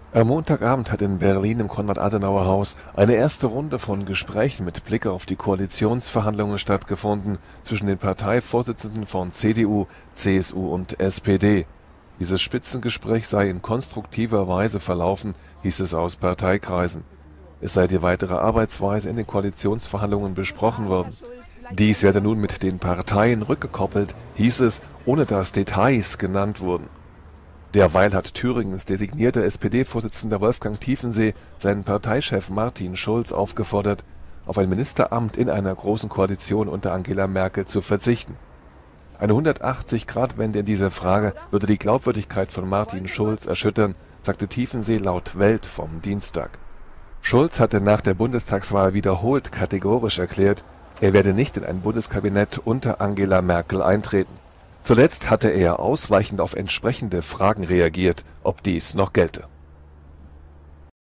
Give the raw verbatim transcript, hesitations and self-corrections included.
Am Montagabend hat in Berlin im Konrad-Adenauer-Haus eine erste Runde von Gesprächen mit Blick auf die Koalitionsverhandlungen stattgefunden zwischen den Parteivorsitzenden von C D U, C S U und S P D. Dieses Spitzengespräch sei in konstruktiver Weise verlaufen, hieß es aus Parteikreisen. Es sei die weitere Arbeitsweise in den Koalitionsverhandlungen besprochen worden. Dies werde nun mit den Parteien rückgekoppelt, hieß es, ohne dass Details genannt wurden. Derweil hat Thüringens designierter S P D-Vorsitzender Wolfgang Tiefensee seinen Parteichef Martin Schulz aufgefordert, auf ein Ministeramt in einer großen Koalition unter Angela Merkel zu verzichten. Eine hundertachtzig-Grad-Wende in dieser Frage würde die Glaubwürdigkeit von Martin Schulz erschüttern, sagte Tiefensee laut Welt vom Dienstag. Schulz hatte nach der Bundestagswahl wiederholt kategorisch erklärt, er werde nicht in ein Bundeskabinett unter Angela Merkel eintreten. Zuletzt hatte er ausweichend auf entsprechende Fragen reagiert, ob dies noch gelte.